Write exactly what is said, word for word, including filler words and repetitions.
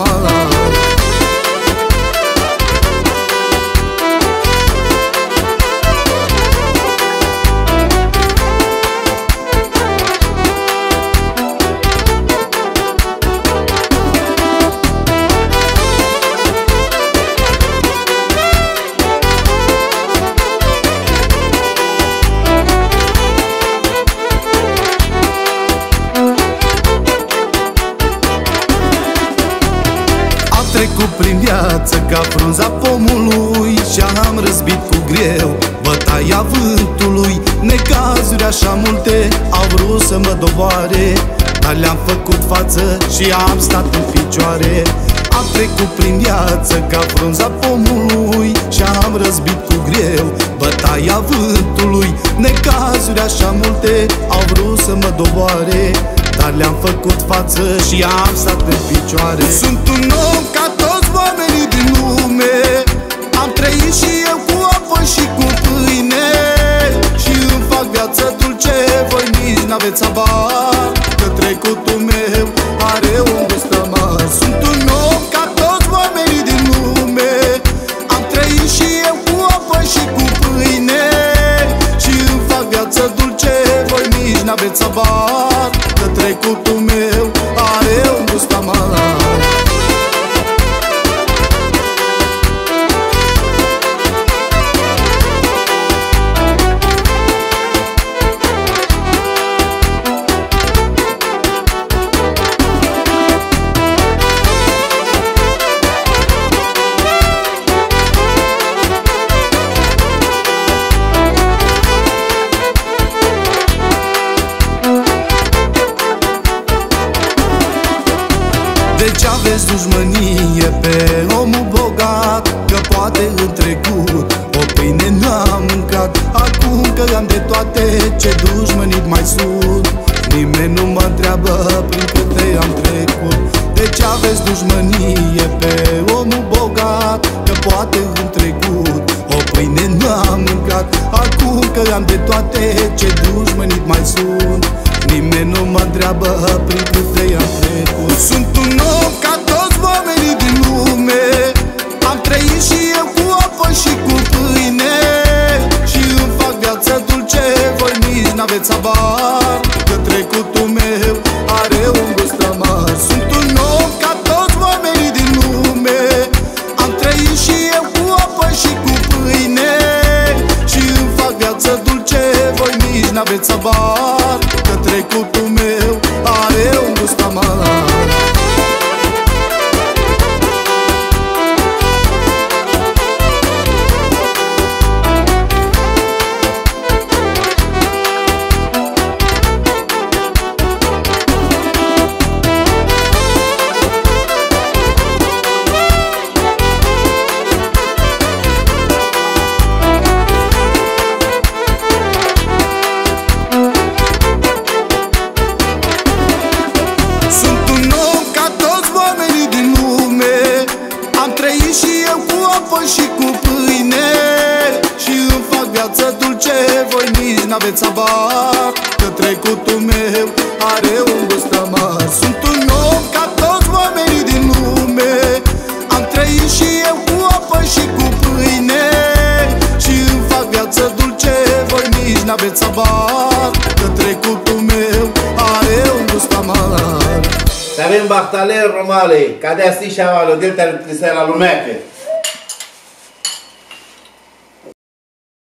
mare. Trecut prin viață ca frunza pomului și-am răzbit cu greu bătaia vântului. Necazuri așa multe au vrut să mă doboare, dar le-am făcut față și am stat în picioare. Am trecut prin viață ca frunza pomului și-am răzbit cu greu bătaia vântului. Necazuri așa multe au vrut să mă doboare, dar le-am făcut față și am stat în picioare. Sunt un om ca toți oamenii din lume, am trăit și eu cu apă și cu pâine, și îmi fac viață dulce, voi nici n-aveți habar, că trecutul meu are un gust amar. Sunt un om ca toți oamenii din lume, am trăit și eu cu apă și cu pâine, și îmi fac viață dulce, voi nici n-aveți habar, că trecutul meu are un gust amar. De ce aveți dușmănie pe omul bogat? Că poate în trecut o pâine n-am mâncat. Acum că am de toate, ce dușmănit mai sunt, nimeni nu mă întreabă prin câte am trecut. De ce aveți dușmănie pe omul bogat? Că poate în trecut o pâine n-am mâncat. Acum că am de toate, ce dușmănit mai sunt, nimeni nu mă întreabă prin câte am trecut. Sunt un om ca toți oamenii din lume, am trăit și eu cu apă și cu pâine, și îmi fac viață dulce, voi nici n-aveți habar, că trecutul meu are un gust amar. Sunt un om ca toți oamenii din lume, am trăit și eu cu apă și cu pâine, și îmi fac viață dulce, voi nici n-aveți habar, că trecutul meu are un gust amar. Și eu cu apă și cu pâine, și îmi fac viață dulce, voi nici n-aveți habar, că trecutul meu are un gust amar. Sunt un om ca toți oamenii din lume, am trăit și eu cu apă și cu pâine, și îmi fac viață dulce, voi nici n-aveți habar, că trecutul meu are un gust amar. Să avem Bachtaler Romale, cadea Stișa Valo, delta la lumeacă.